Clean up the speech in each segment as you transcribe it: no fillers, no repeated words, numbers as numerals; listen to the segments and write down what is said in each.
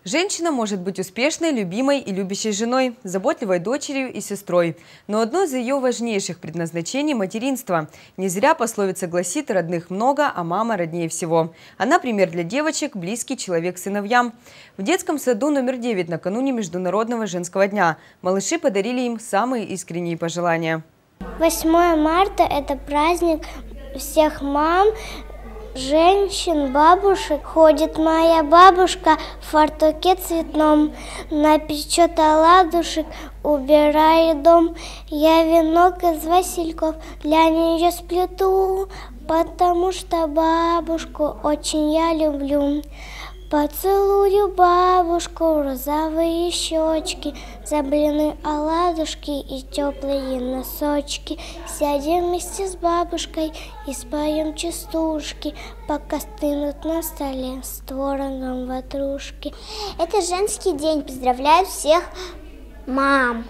Женщина может быть успешной, любимой и любящей женой, заботливой дочерью и сестрой. Но одно из ее важнейших предназначений – материнство. Не зря пословица гласит: родных много, а мама роднее всего. Она пример для девочек, близкий человек сыновьям. В детском саду номер 9 накануне Международного женского дня малыши подарили им самые искренние пожелания. 8 марта – это праздник всех мам, женщин, бабушек. Ходит моя бабушка в фартуке цветном, напечет оладушек, убирает дом. Я венок из васильков для нее сплету, потому что бабушку очень я люблю. Поцелую бабушку, розовые щечки, за блины оладушки и теплые носочки. Сядем вместе с бабушкой и споем частушки, пока стынут на столе с творогом ватрушки. Это женский день, поздравляю всех мам.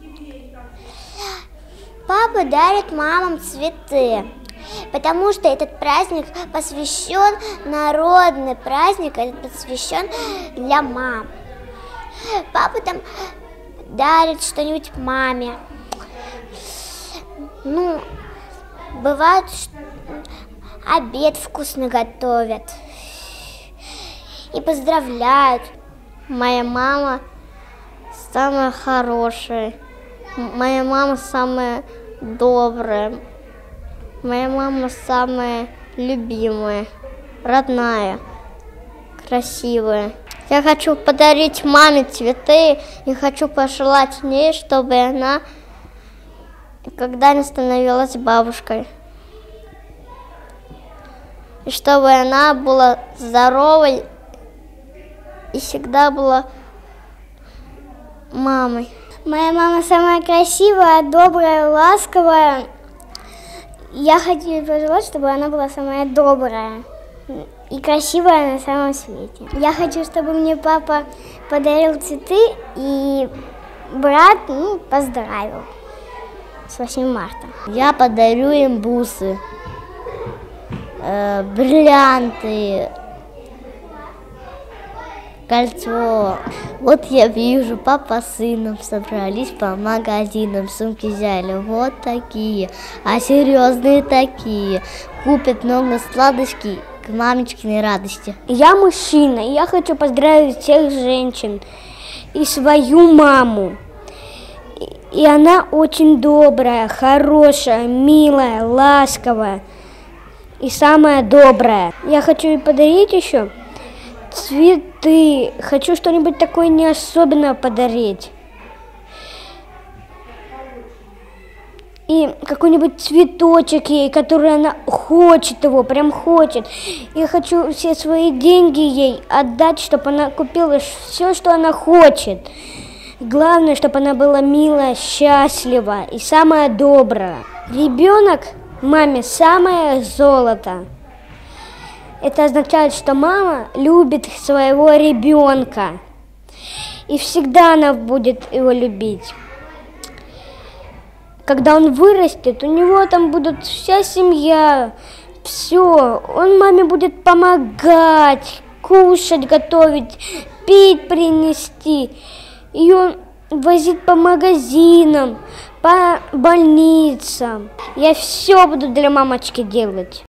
Папа дарит мамам цветы, потому что этот праздник посвящен, народный праздник, этот посвящен для мам. Папа там дарит что-нибудь маме. Ну, бывает, обед вкусно готовят и поздравляют. Моя мама самая хорошая, моя мама самая добрая. Моя мама самая любимая, родная, красивая. Я хочу подарить маме цветы и хочу пожелать ей, чтобы она никогда не становилась бабушкой. И чтобы она была здоровой и всегда была мамой. Моя мама самая красивая, добрая, ласковая. Я хочу ей пожелать, чтобы она была самая добрая и красивая на самом свете. Я хочу, чтобы мне папа подарил цветы и брат поздравил с 8 марта. Я подарю им бусы, бриллианты, кольцо. Вот я вижу, папа с сыном собрались по магазинам, сумки взяли вот такие, а серьезные такие. Купят много сладостей к мамечкиной радости. Я мужчина, и я хочу поздравить всех женщин и свою маму. И она очень добрая, хорошая, милая, ласковая и самая добрая. Я хочу ей подарить еще цветы. Хочу что-нибудь такое не особенное подарить. И какой-нибудь цветочек ей, который она хочет его, прям хочет. Я хочу все свои деньги ей отдать, чтобы она купила все, что она хочет. Главное, чтобы она была милая, счастлива и самая добрая. Ребенок маме самое золото. Это означает, что мама любит своего ребенка. И всегда она будет его любить. Когда он вырастет, у него там будет вся семья, все. Он маме будет помогать, кушать, готовить, пить принести. Ее возить по магазинам, по больницам. Я все буду для мамочки делать.